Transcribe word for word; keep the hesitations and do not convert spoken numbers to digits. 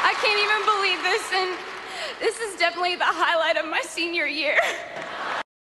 I can't even believe this, and this is definitely the highlight of my senior year.